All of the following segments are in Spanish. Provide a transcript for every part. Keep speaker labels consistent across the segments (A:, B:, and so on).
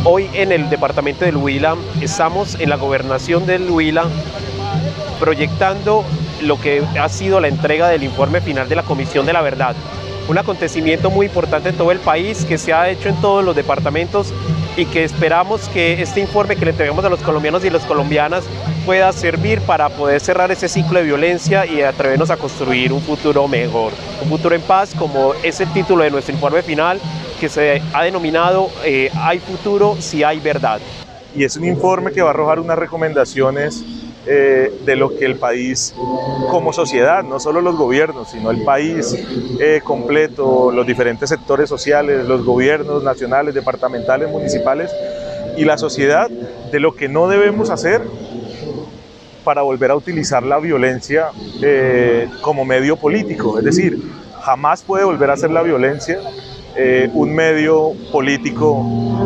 A: Hoy en el departamento del Huila estamos en la gobernación del Huila proyectando lo que ha sido la entrega del informe final de la Comisión de la Verdad. Un acontecimiento muy importante en todo el país que se ha hecho en todos los departamentos y que esperamos que este informe que le entregamos a los colombianos y las colombianas pueda servir para poder cerrar ese ciclo de violencia y atrevernos a construir un futuro mejor, un futuro en paz, como es el título de nuestro informe final, que se ha denominado Hay futuro si hay verdad.
B: Y es un informe que va a arrojar unas recomendaciones de lo que el país como sociedad, no solo los gobiernos, sino el país completo, los diferentes sectores sociales, los gobiernos nacionales, departamentales, municipales y la sociedad, de lo que no debemos hacer para volver a utilizar la violencia como medio político. Es decir, jamás puede volver a ser la violencia un medio político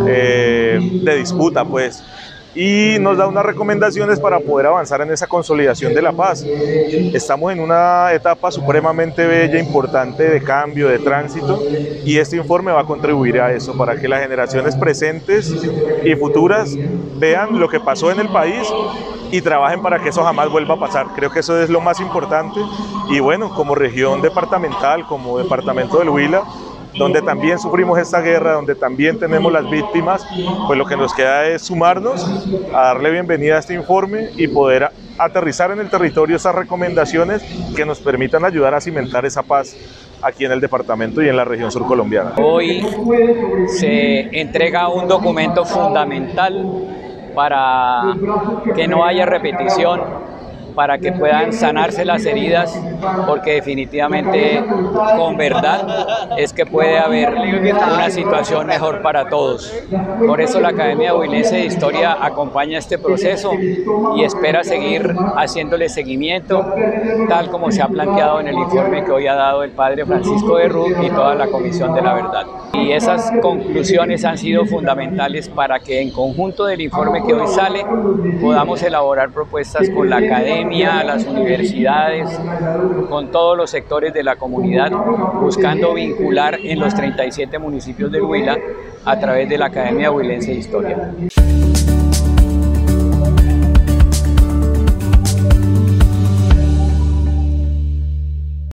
B: de disputa, pues. Y nos da unas recomendaciones para poder avanzar en esa consolidación de la paz. Estamos en una etapa supremamente bella, importante de cambio, de tránsito, y este informe va a contribuir a eso, para que las generaciones presentes y futuras vean lo que pasó en el país y trabajen para que eso jamás vuelva a pasar. Creo que eso es lo más importante. Y bueno, como región departamental, como departamento del Huila, donde también sufrimos esta guerra, donde también tenemos las víctimas, pues lo que nos queda es sumarnos a darle bienvenida a este informe y poder aterrizar en el territorio esas recomendaciones que nos permitan ayudar a cimentar esa paz aquí en el departamento y en la región surcolombiana.
C: Hoy se entrega un documento fundamental para que no haya repetición, para que puedan sanarse las heridas, porque definitivamente con verdad es que puede haber una situación mejor para todos. Por eso la Academia Huilense de Historia acompaña este proceso y espera seguir haciéndole seguimiento, tal como se ha planteado en el informe que hoy ha dado el padre Francisco de Ruz y toda la Comisión de la Verdad. Y esas conclusiones han sido fundamentales para que en conjunto del informe que hoy sale podamos elaborar propuestas con la academia, las universidades, con todos los sectores de la comunidad, buscando vincular en los 37 municipios del Huila a través de la Academia Huilense de Historia.